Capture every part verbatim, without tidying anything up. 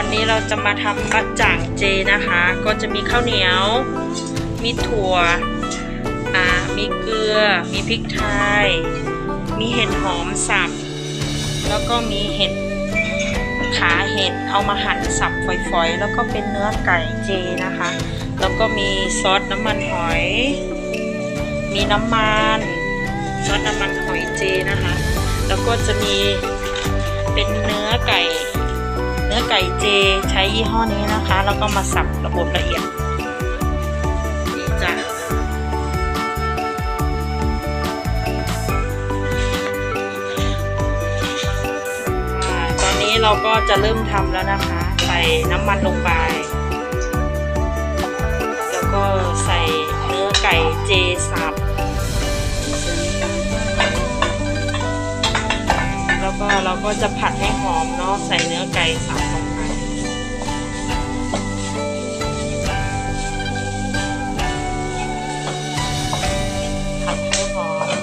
นี้เราจะมาทำบั๊กจ่างเจนะคะก็จะมีข้าวเหนียวมีถั่วอ่ามีเกลือมีพริกไทยมีเห็ดหอมสับแล้วก็มีเห็ดขาเห็ดเอามาหั่นสับฝอยๆแล้วก็เป็นเนื้อไก่เจนะคะแล้วก็มีซอสน้ำมันหอยมีน้ำมันซอสน้ำมันหอยเจนะคะแล้วก็จะมีเป็นเนื้อไก่เนื้อไก่เจใช้ยี่ห้อนี้นะคะแล้วก็มาสับระบบละเอียดนี่จ้ะตอนนี้เราก็จะเริ่มทำแล้วนะคะใส่น้ำมันลงไปแล้วก็ใส่เนื้อไก่เจสับแล้วก็เราก็จะผัดให้หอมเนาะใส่เนื้อไก่สับลงไปผัดให้หอม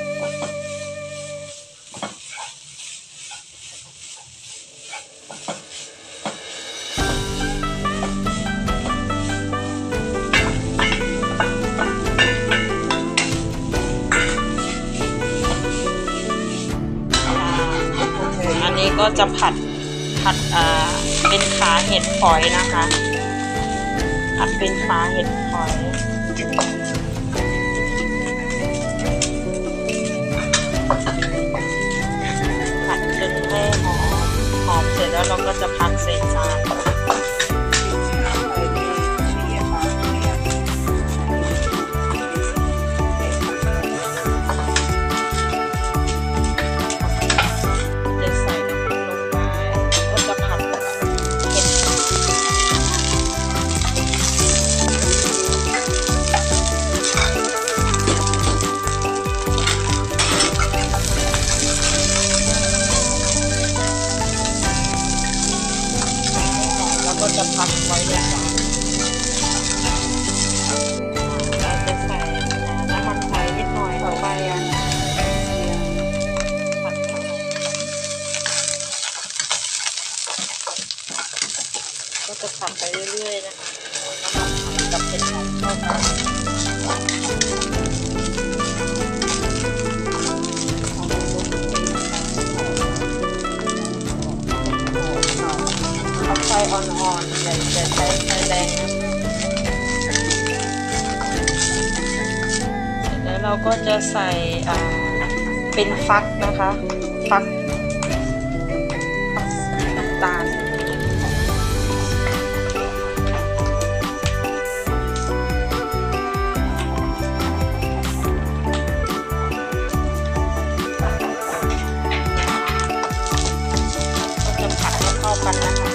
ก็จะผัดผัดอ่าเป็นขาเห็ดฝอยนะคะผัดเป็นขาเห็ดฝอยผัดจนให้หอมหอมเสร็จแล้วเราก็จะพักใส่จานก็จะพักไว้เลยค่ะเราจะใส่น้ำมันหอยนิดหน่อยต่อไปอ่ะผัดก็จะผัดไปเรื่อยๆนะคะน้ำมันหอยกับเห็ดหอมเข้ากันไฟอ่อนๆอย่าอย่าใช้ไฟแรงนะแล้วเราก็จะใส่อ่าเป็นฟักนะคะฟักน้ำตาลก็จะผัดให้เข้ากันนะคะ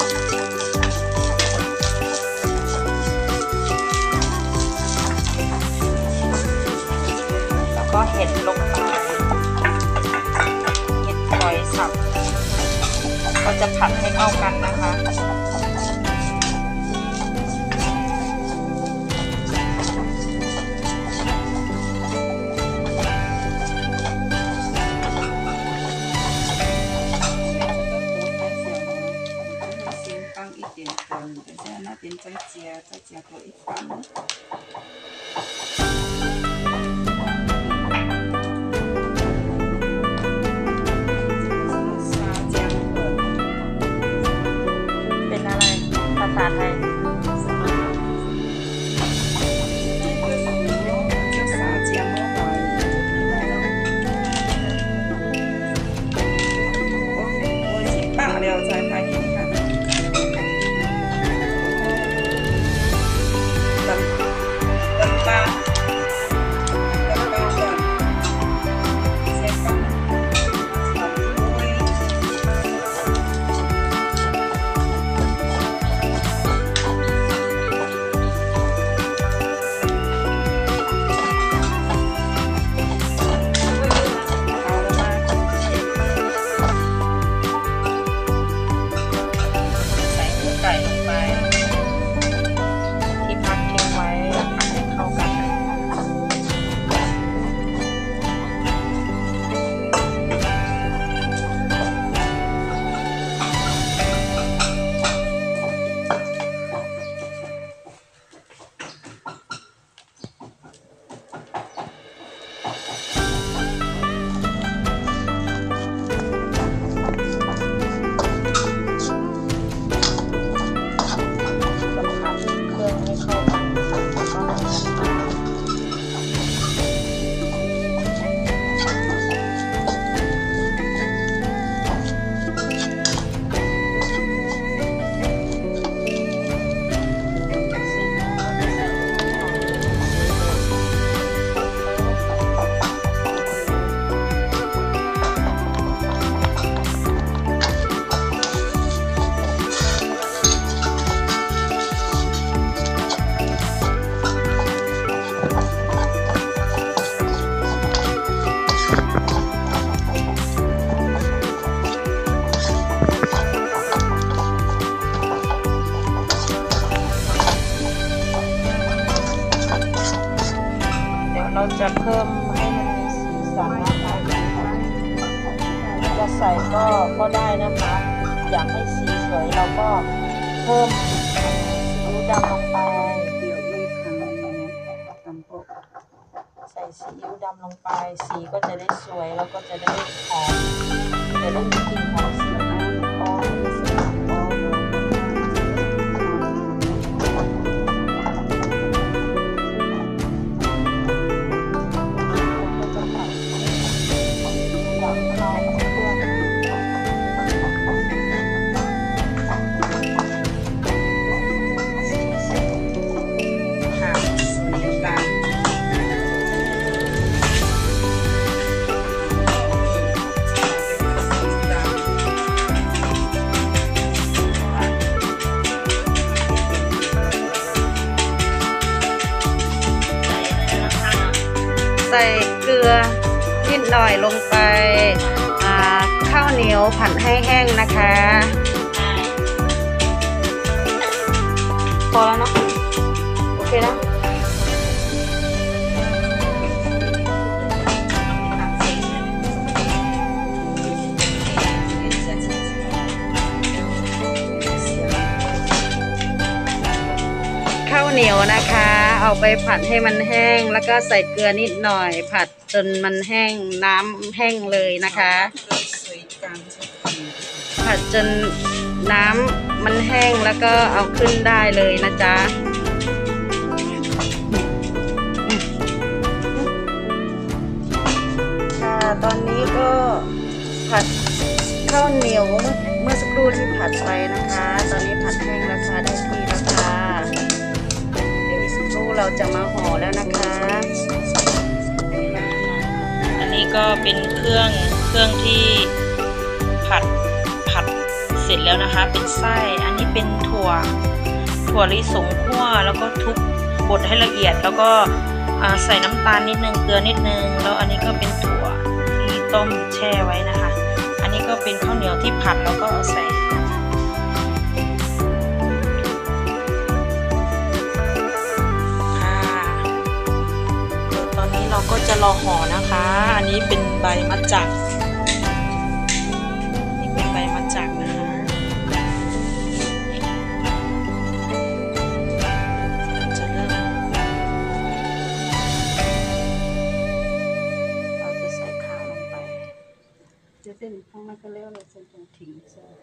ก็เห็ดลงไปเห็ดฝอยสับก็จะผัดให้เข้ากันนะคะภาษาไทยเพิ่มให้มันมีสีสันนะคะจะใส่ก็ก็ได้นะคะอยากให้สีสวยเราก็เพิ่มซีอิ๊วดำลงไปใส่ซีอิ๊วดำลงไปสีก็จะได้สวยแล้วก็จะได้หอมจะได้มีกลิ่นหอมสีน้ำอ๋อสีน้ำอ๋อใส่เกลือนิดหน่อยลงไปข้าวเหนียวผัดให้แห้งนะคะพอแล้วเนาะโอเคนะข้าวเหนียวนะคะเอาไปผัดให้มันแห้งแล้วก็ใส่เกลือนิดหน่อยผัดจนมันแห้งน้ำแห้งเลยนะคะผัดจนน้ำมันแห้งแล้วก็เอาขึ้นได้เลยนะจ๊ะค่ะตอนนี้ก็ผัดข้าวเหนียวเมื่อสักครู่ที่ผัดไปนะคะตอนนี้ผัดแห้งแล้วค่ะได้ที่แล้วค่ะเราจะมาห่อแล้วนะคะอันนี้ก็เป็นเครื่องเครื่องที่ผัดผัดเสร็จแล้วนะคะเป็นไส้อันนี้เป็นถั่วถั่วลิสงคั่วแล้วก็ทุบบดให้ละเอียดแล้วก็ใส่น้ำตาลนิดนึงเกลือนิดนึงแล้วอันนี้ก็เป็นถั่วที่ต้มแช่ไว้นะคะอันนี้ก็เป็นข้าวเหนียวที่ผัดแล้วก็ใส่เราก็จะรอห่อนะคะ อันนี้เป็นใบมะจักนี่เป็นใบมะจักนะคะจะเริ่มเราจะใส่ข้าวลงไปจะเส้นข้างในก็เลี้ยวเลยเส้นตรงทิ้งใช่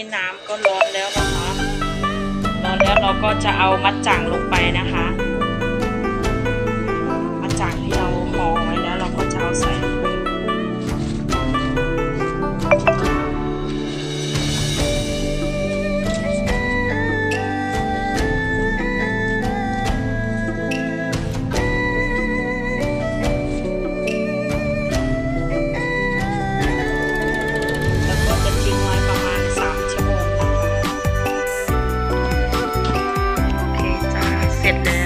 น้ำก็ร้อนแล้วนะคะร้อนแล้วเราก็จะเอามัดจ่างลงไปนะคะมัดจ่างที่เราห่อไว้แล้วเราก็จะเอาใส่เสร็จแล้ว